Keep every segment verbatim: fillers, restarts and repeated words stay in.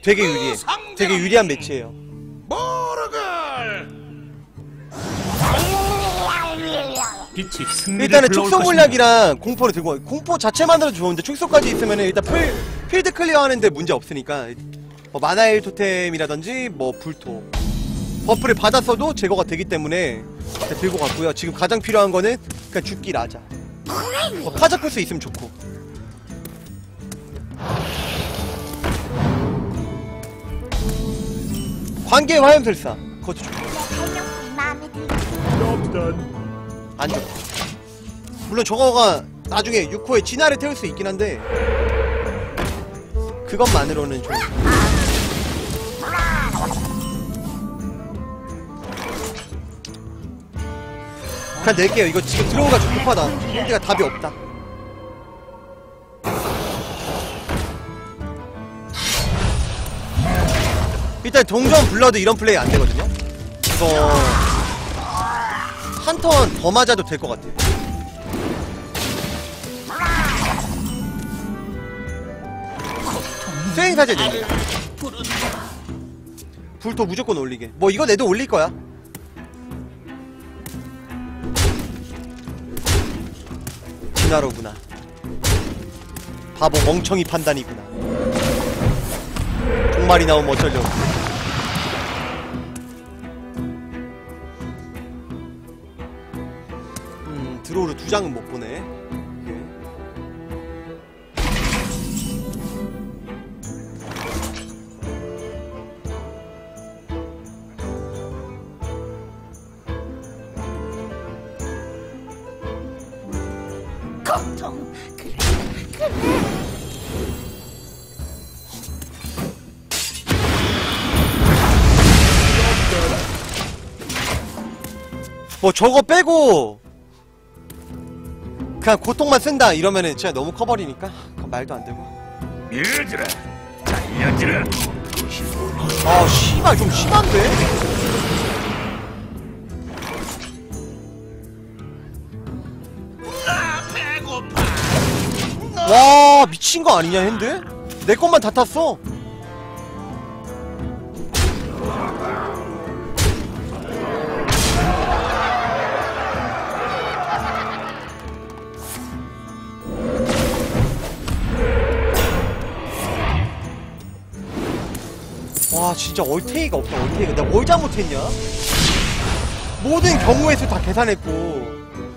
되게 유리해. 되게 유리한 매치예요. 일단은 축소 물약이랑 공포를 들고, 공포 자체만으로도 좋은데 축소까지 있으면 일단 필, 필드 클리어 하는데 문제 없으니까 뭐 마나일 토템이라든지 뭐 불토 버프를 받았어도 제거가 되기 때문에 일단 들고 갔고요. 지금 가장 필요한 거는 그냥 죽기 라자. 뭐 카자쿠스 있으면 좋고. 관계 화염술사 그것도 좋고. 안 좋다. 물론 저거가 나중에 육 호에 진화를 태울 수 있긴 한데 그것만으로는 좀 그냥 낼게요. 이거 지금 들어오가 좀 급하다. 상대가 답이 없다. 일단 동전 블러드 이런 플레이 안 되거든요. 이거 한 턴 더 맞아도 될 것 같아. 수행사제 내게. 불토 무조건 올리게. 뭐 이거 내도 올릴 거야. 진화로구나. 바보 멍청이 판단이구나. 종말이 나오면 어쩌려고. 음, 드로우를 두 장은 못 보네. 고통. 그래, 그래. 뭐 저거 빼고 그냥 고통만 쓴다 이러면은 진짜 너무 커버리니까 그건 말도 안 되고. 얘들아, 달려들어. 아 씨발 좀 심한데? 와 미친거 아니냐 핸드? 내 것만 다 탔어. 와 진짜 얼테이가 없다. 얼테이가 내가 뭘 잘못했냐? 모든 경우의 수 다 계산했고.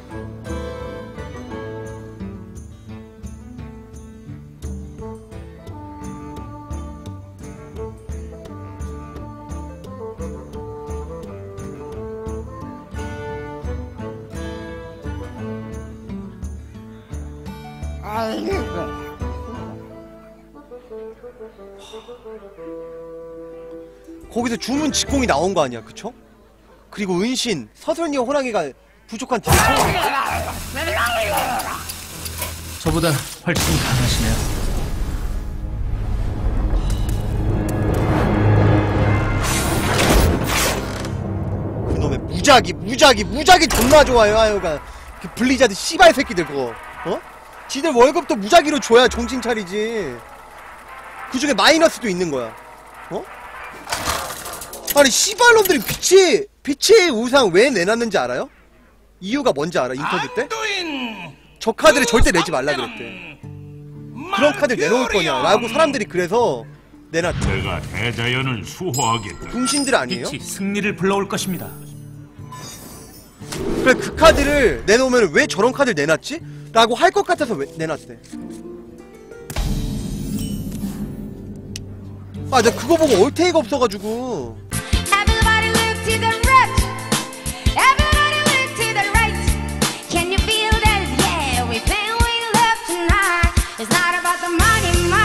거기서 주문 직공이 나온 거 아니야, 그쵸? 그리고 은신, 서술니와 호랑이가 부족한 딜을 채워. 저보다 훨씬 강하시네요. 그놈의 무작위, 무작위, 무작위 존나 좋아요, 하여간. 그 블리자드 씨발 새끼들 그거. 어? 지들 월급도 무작위로 줘야 정신 차리지. 그 중에 마이너스도 있는 거야. 어? 아니 씨발놈들이 빛이 빛의 우상 왜 내놨는지 알아요? 이유가 뭔지 알아? 인터뷰 때? 저 카드를 절대 내지 말라 그랬대. 그런 카드를 내놓을 거냐 라고 사람들이 그래서 내놨대. 내가 대자연을 수호하겠다. 분신들 아니에요? 빛이 승리를 불러올 것입니다. 그래 그 카드를 내놓으면 왜 저런 카드를 내놨지? 라고 할 것 같아서 왜 내놨대. 아 나 그거 보고 얼테이가 없어가지고. Everybody look to the left. Everybody look to the right. Can you feel that? Yeah, we playing with love tonight. It's not about the money.